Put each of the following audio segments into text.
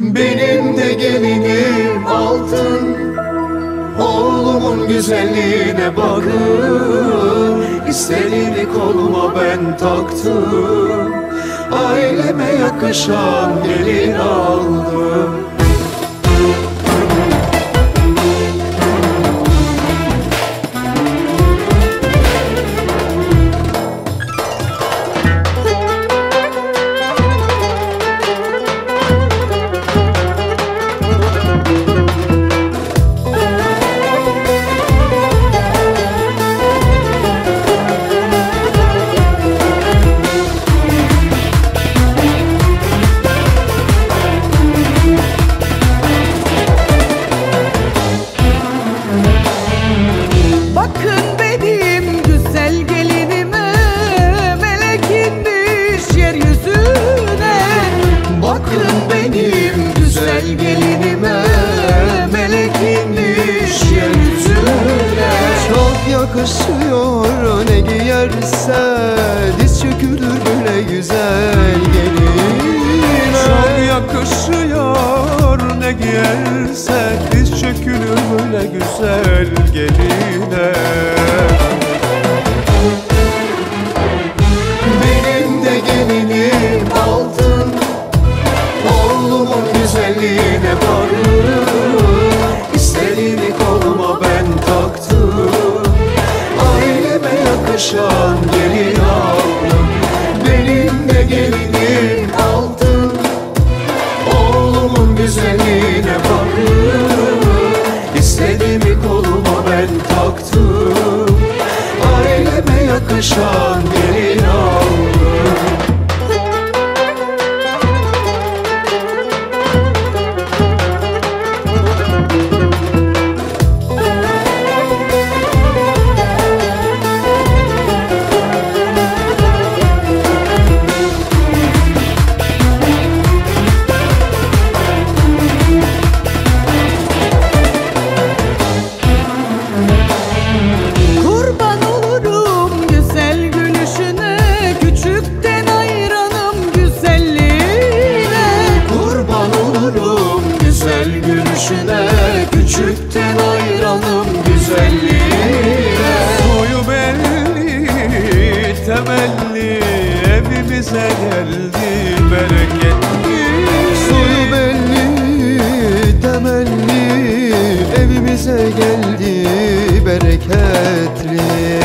Benim de gelinim altın, oğlumun güzelliğine bakın. İstediğini koluma ben taktım, aileme yakışan gelin aldım. Gelinime melek inmiş yeryüzüne. Çok yakışıyor ne giyerse, diz çökülür böyle güzel geline. Çok yakışıyor ne giyerse, diz çökülür böyle güzel geline. Benim de gelinim altın, oğlumun güzelliğine varım. İstediğini koluma ben taktım, aileme yakışan gelin aldım. Benim de gelinim altın, oğlumun güzelliğine varım. İstediğimi koluma ben taktım, aileme yakışan gelin aldım. Küçükten hayranım güzelliğine. Soyu belli, temelli, evimize geldi bereketli. Soyu belli, temelli, evimize geldi bereketli.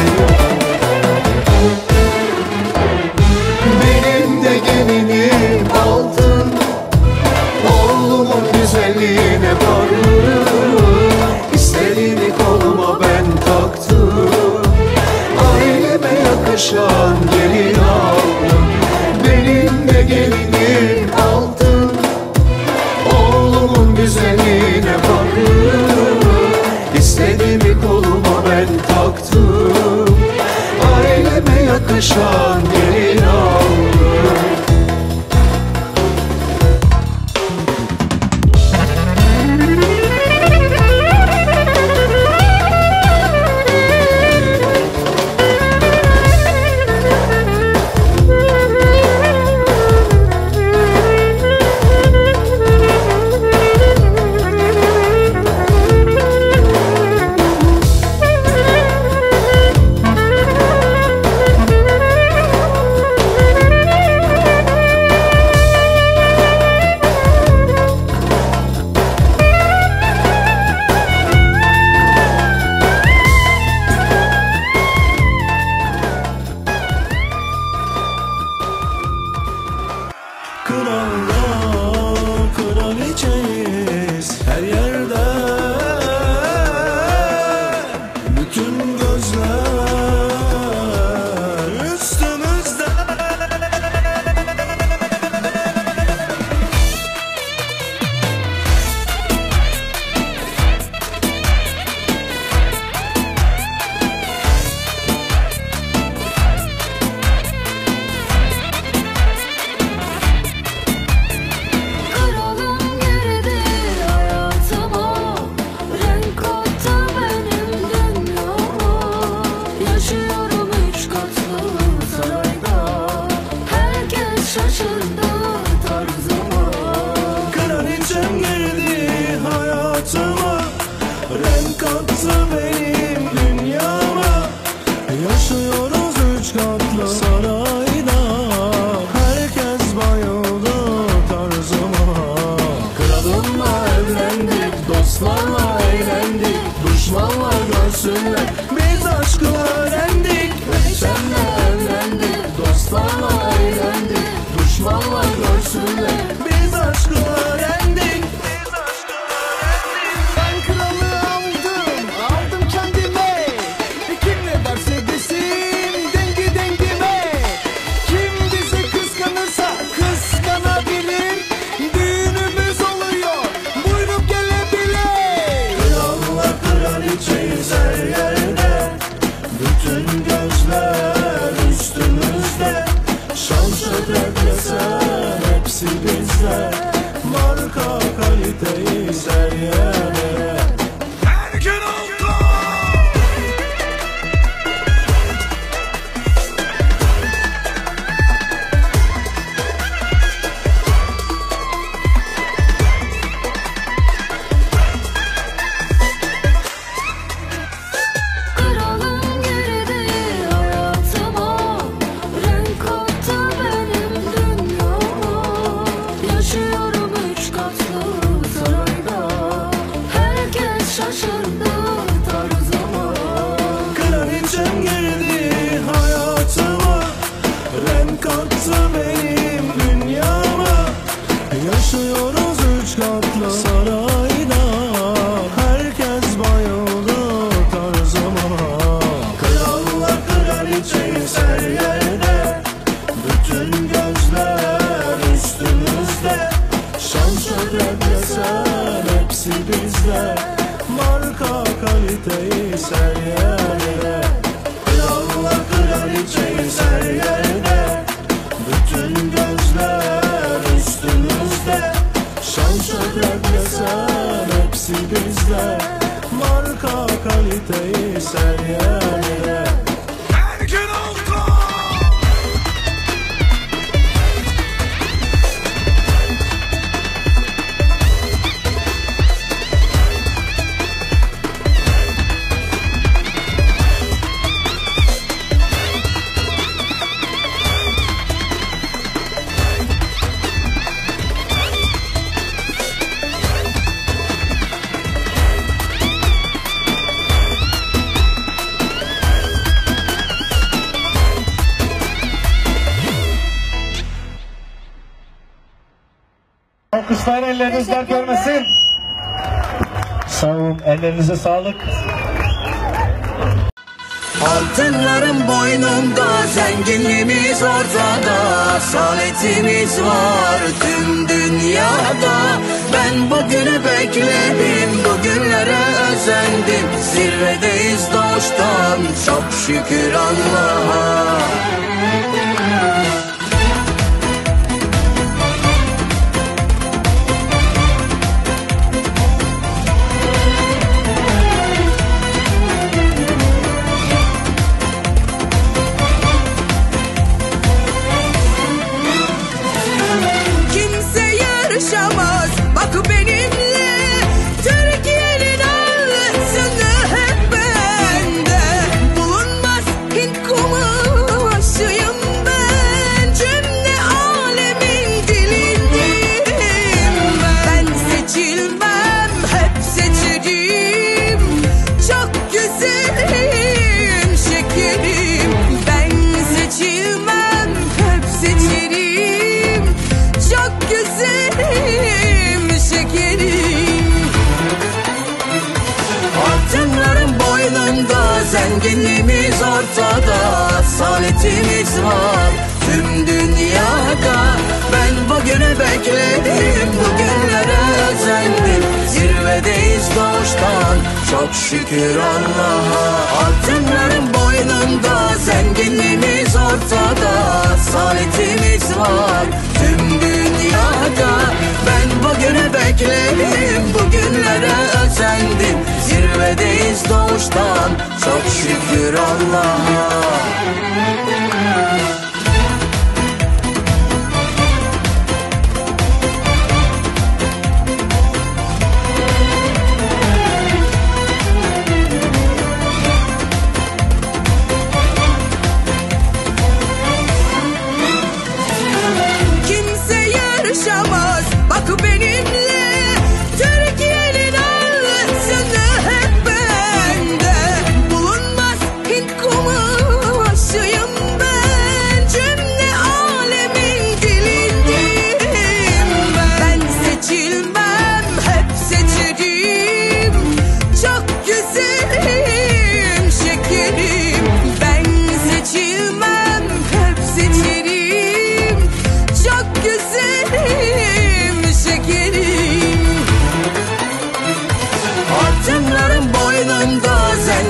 Benim de gelinim altın, oğlumun güzelliğine varım. İstediğini koluma ben taktım, aileme yakışan gelin aldım. Benim de gelinim altın, oğlumun güzelliğine varım. İstediğimi koluma ben taktım, aileme yakışan gelin aldım. Kraliçem girdi hayatıma, renk kattı benim dünyama. Yaşıyoruz 3 katlı sarayda, herkes bayıldı tarzıma. Kralımla evlendik, dostlarla eğlendik, düşmanlar görsünler biz aşkı öğrendik. Kraliçemle evlendik, dostlarla eğlendik, düşmanlar görsünler biz aşkı öğrendik. Ben kralı aldım kendime. Kim ne derse desin dengi dengime. Kim bizi kıskanırsa kıskanabilir. Düğünümüz oluyor, buyurup gelebilir. Kralla kraliçeyiz her yerde, bütün gözler üstümüzde. Şan şöhret desen hepsi bizde, marka kaliteyiz her yerde. Erken oldu. Kralım girdi hayatıma, renk kattı benim dünyama. Yaşıyorum 3 katlı sarayda, herkes şaşırdı tarzıma. Kraliçem girdi hayatıma, renk kattı benim dünyama. Yaşıyoruz 3 katlı sarayda, herkes bayıldı tarzıma. Kralla kraliçeyiz her yerde, bütün gözler üstümüzde. Şan şöhret desen hepsi bizde, marka kaliteyiz her yerde. Kralla kraliçeyiz her yerde, bütün gözler üstümüzde. Şan şöhret desen hepsi bizde, marka kaliteyiz her yerde. Erken oldu. Alkışlar ellerinizden görmesin. Sağ olun, ellerinize sağlık. Altınlarım boynumda, zenginliğimiz ortada, saadetimiz var tüm dünyada. Ben bugünü bekledim, bugünlere özendim, zirvedeyiz doğuştan, çok şükür Allah'a. Kimse yarışamaz bak benimle, Türkiye'nin altını hep bende. Bulunmaz Hint kumaşıyım ben, cümle alemin dilindeyim ben. Seçilmem, hep seçerim, çok güzelim şekerim. Ben seçilmem, hep seçerim, çok güzelim şekerim. Altınlarım boynumda, zenginliğimiz ortada, saadetimiz var tüm dünyada. Ben bugünü bekledim, bugünlere özendim, zirvedeyiz doğuştan, çok şükür Allah'a. Altınlarım boynumda, zenginliğimiz ortada, saadetimiz var tüm dünyada. Ben bugünü bekledim, bugünlere özendim, zirvedeyiz doğuştan, çok şükür Allah'a.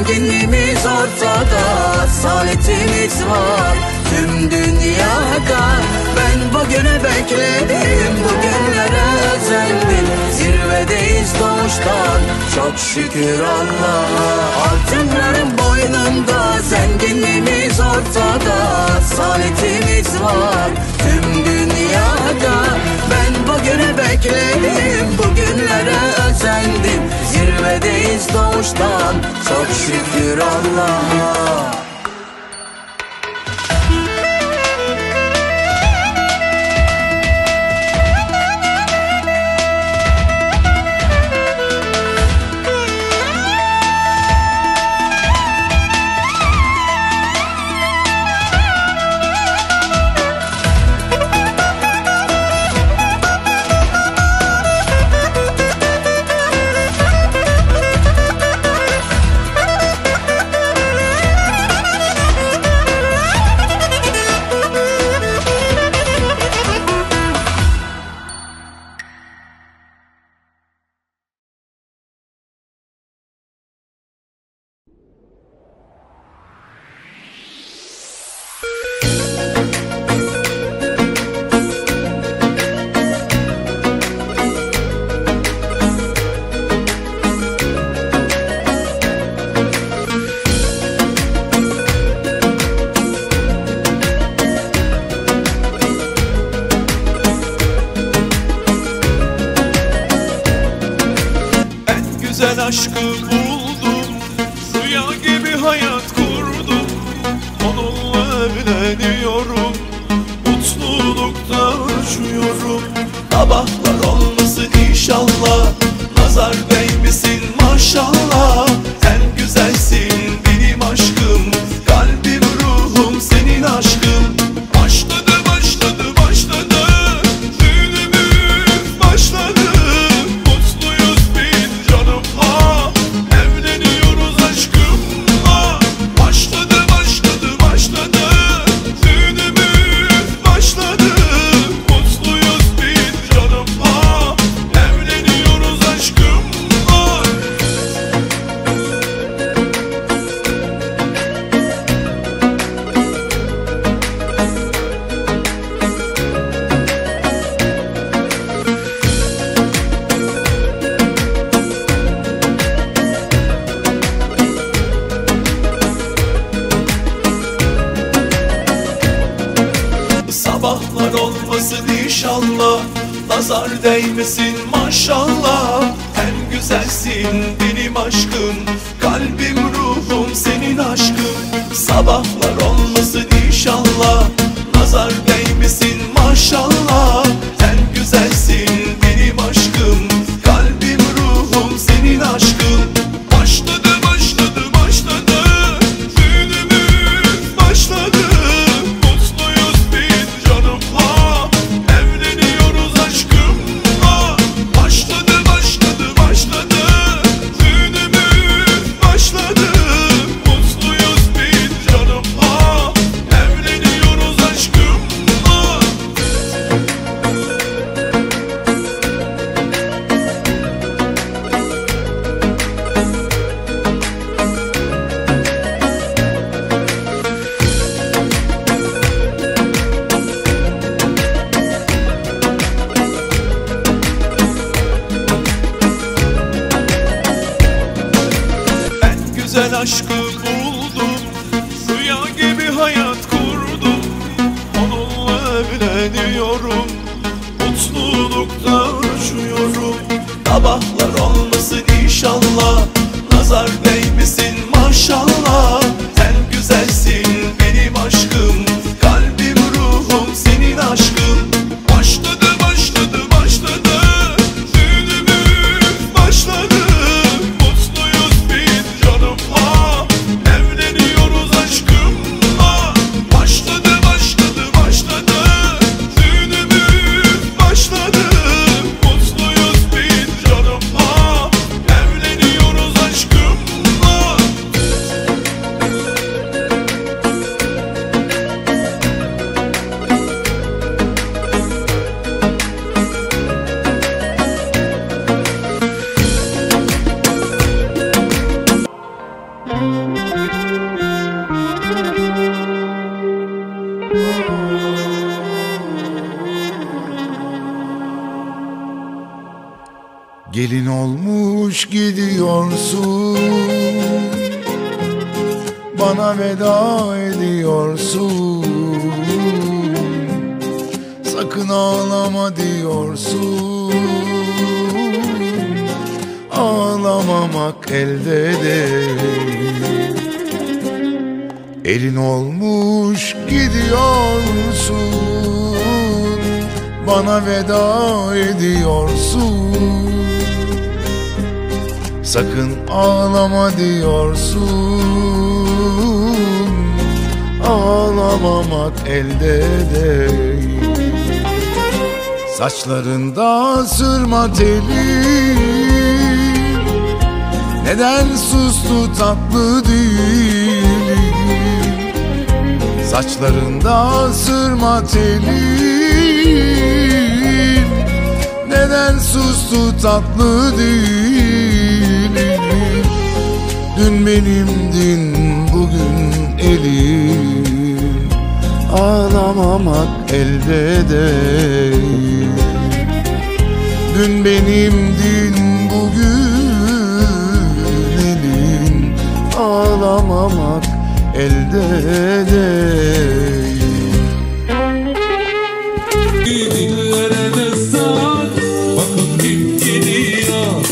zenginliğimiz ortada, saadetimiz var tüm dünyada. Ben bugünü bekledim, bugünlere özendim. Zirvedeyiz doğuştan, çok şükür Allah'a. Altınların boynunda, zenginliğimiz ortada, saadetimiz var tüm dünyada. Ben bugünü bekledim, bugünlere özendim. Zirvedeyiz doğuştan, çok şükür Allah'a. Güzel aşkı buldum, rüya gibi hayat kurdum. Onunla evleniyorum, mutlulukta uçuyorum. Sabahlar olmasın inşallah, nazar değmesin maşallah. Sen güzelsin benim aşkım, kalbim ruhum senin aşkın. Başladı başladı başladı, düğünümüz başladı. Mutluyuz biz canımla, evleniyoruz aşkımla. Başladı başladı başladı, düğünümüz başladı. Mutluyuz biz canımla, evleniyoruz aşkımla. Sabahlar olmasın inşallah, nazar değmesin maşallah. En güzelsin benim aşkım, kalbim ruhum senin aşkın. Sabahlar olmasın inşallah, nazar değmesin maşallah. En güzelsin benim aşkım, kalbim ruhum senin aşkın. Başladı başladı başladı, düğünümüz başladı. Mutluyuz biz canımla, evleniyoruz aşkımla. Başladı başladı başladı, düğünümüz başladı. Mutluyuz biz canımla, evleniyoruz aşkımla. En güzel aşkı buldum, rüya gibi hayat kurdum. Onunla evleniyorum, mutlulukta uçuyorum. Sabahlar olmasın inşallah, nazar değmesin maşallah. Sen güzelsin benim aşkım, kalbim ruhum senin aşkın. Başladı başladı başladı, düğünümüz başladı. Mutluyuz biz canımla, evleniyoruz aşkımla. Başladı başladı başladı, düğünümüz başladı. Mutluyuz biz canımla, Gelin olmuş gidiyorsun, bana veda ediyorsun. Sakın ağlama diyorsun, ağlamamak elde değil. Elin olmuş gidiyorsun, bana veda ediyorsun. Sakın ağlama diyorsun, ağlamamak elde değil. Saçlarında sırma teli, neden sustu tatlı dilim? Saçlarında sırma teli, neden sustu tatlı dilim? Dün benimdin, bugün elim, ağlamamak elde değil. Dün benimdin, bugün elin, ağlamamak elde değil. Dillere destan, bakın kim geliyor.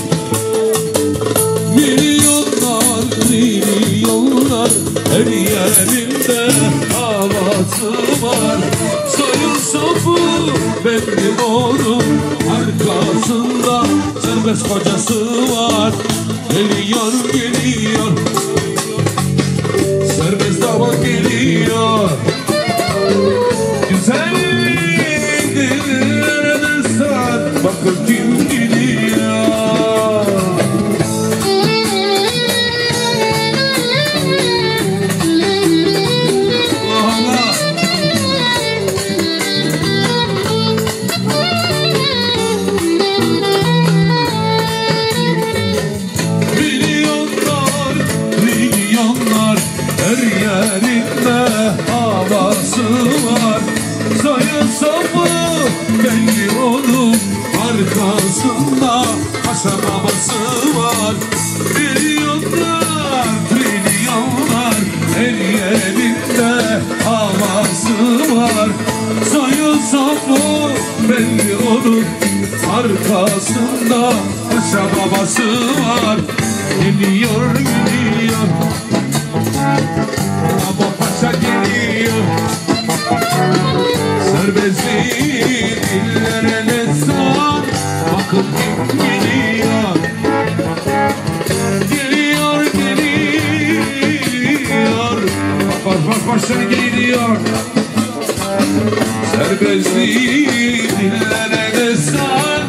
Milyonlar, milyonlar, her yerinde havası var. Sayın sapı benim oğlum, arkasında serbest kocası var. Geliyor, geliyor, serbest damat geliyor. Güzel dillere destan, bakın kim geliyor. Milyonlar, milyonlar, her yerinde havası var. Sayın sapı belli onun, arkasında paşa babası var. Milyonlar, trilyonlar, her yerinde havası var. Sayın sapı belli onun, arkasında paşa babası var. Geliyor, geliyor, baba paşa geliyor. Serbestliği dillere destan, bakın kim geliyor. Geliyor, geliyor, bak paşa geliyor. Serbestliği dillere destan,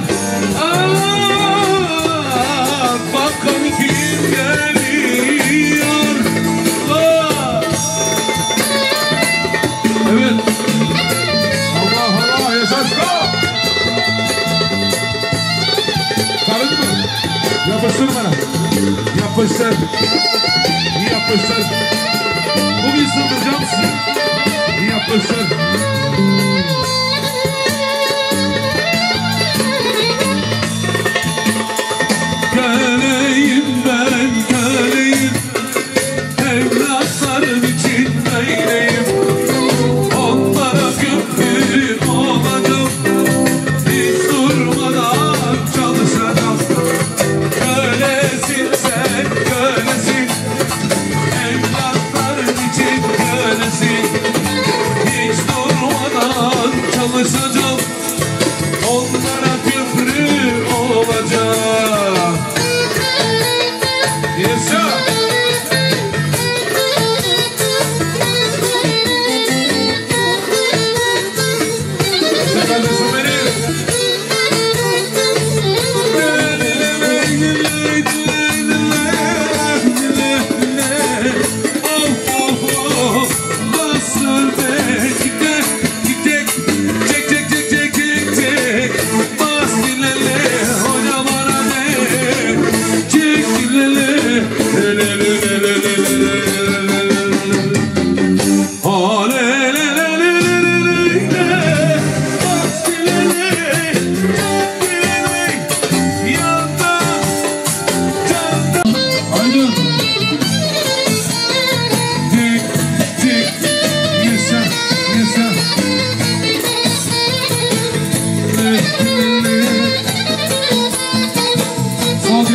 bakın kim geliyor. Evet. Allah Allah, yaşasın. Sarıldı mı? Yapıştır bana. Yapıştır. Yapıştır. Bugün sığdıracağım sizi. Yapıştır. Köleyim ben, köleyim. Evlatlarım için böyleyim. Onlara köprü olacağım. Hiç durmadan çalışacağım. Kölesin sen, kölesin. Evlatlarım için kölesin. Hiç durmadan çalışacağım.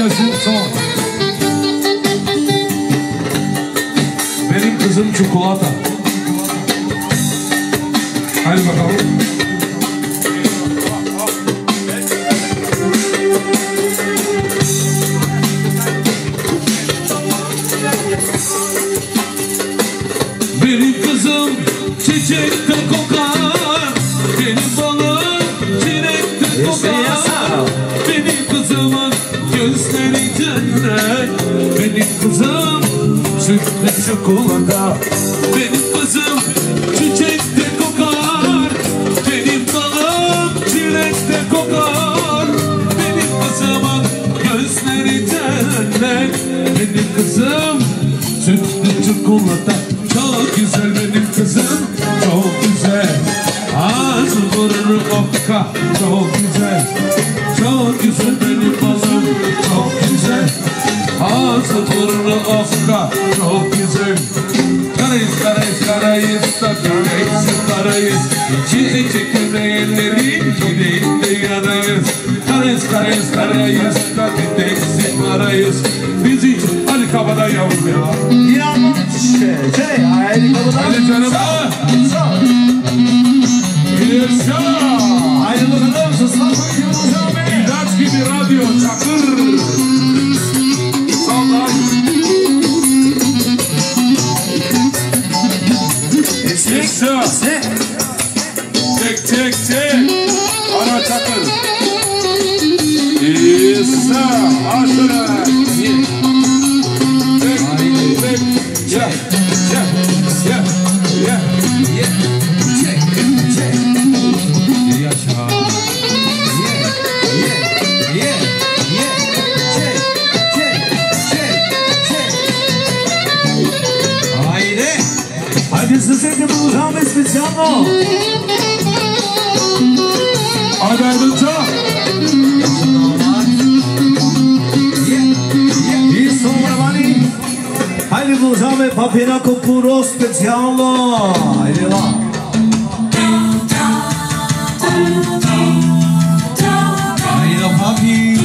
gelsin son. Benim kızım çikolata. Hadi bakalım. Benim kızım çiçekte kokar, benim balım çilekte kokar. Benim kızımın gözleri cennet, benim kızım sütle çikolata. Benim kızım çiçekte kokar, benim balım çilekte kokar. Benim kızımın gözleri cennet, benim kızım sütle çikolata. Çok güzel benim kızım, çok güzel. Ağzı burnu okka, çok güzel. Çok güzel benim balım, çok güzel. Ağzı burnu okka, çok güzel. Karayız, karayız, karayız, karayız, karayız. İçine çekemeyenlerin yüreğinde yanayız. Karayız, karayız, karayız, karayız. Bizi Ali Kabada yavrum ya. İnanmam işte. Ali Kabada. Hadi canım. Yaşa. Haydi bakalım susma koyuyoruz abi. İlaç gibi radyo çakır. Sallay. Yaşa. Çek çek çek. Ara çakır. Yaşa. Aşırı. Çek çek. Ya ya ya ya. Çek çek. Yaşa. Hadi size bulacağım specijalno. Hadi ayrıca. I sovrani. Hadi bulacağım papina kopuro specijalno. Hadi va. Hadi papi.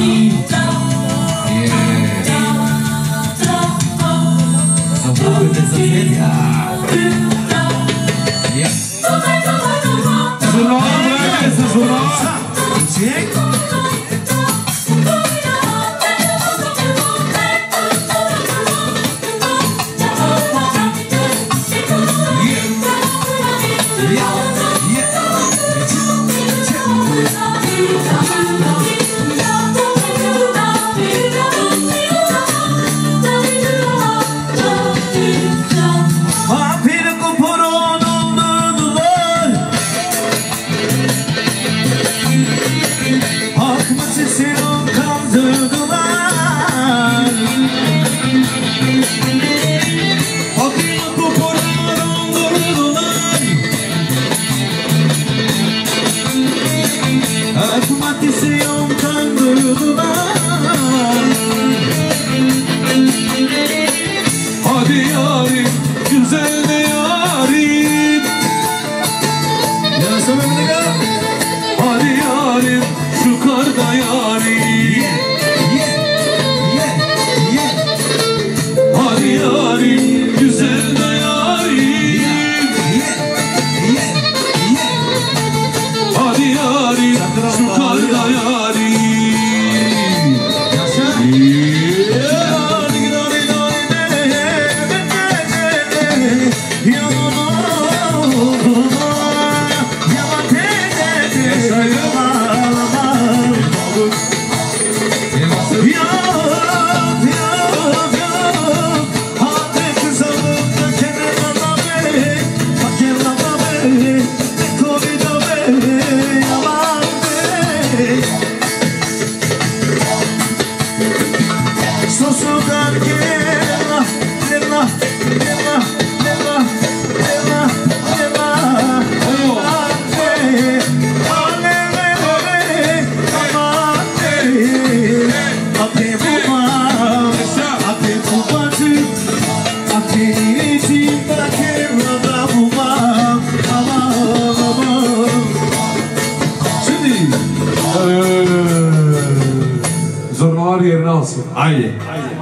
ağır yerini alsın. Haydi.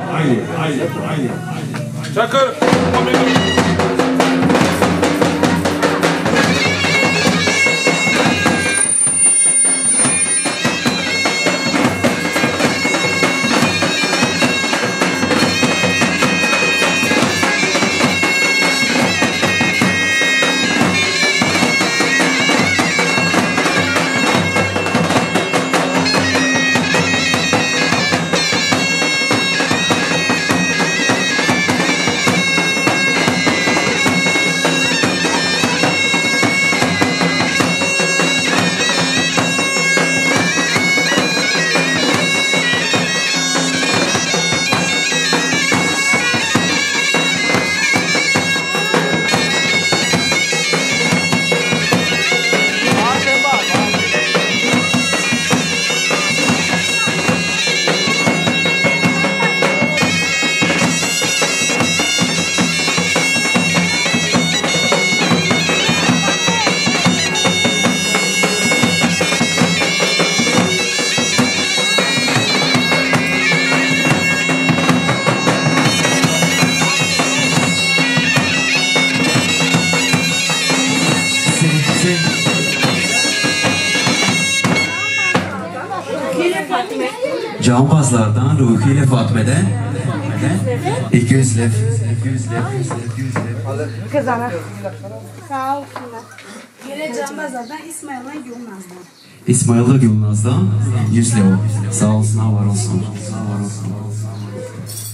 Çakır. Cambazlardan Ruhi ile Fatme'den 200 lef. Kızana. Sağ olsunlar. Yine Cambazlardan İsmail'la Gülnaz'dan. İsmail'la Gülnaz'dan 100 lef. Sağ olsun, var olsun.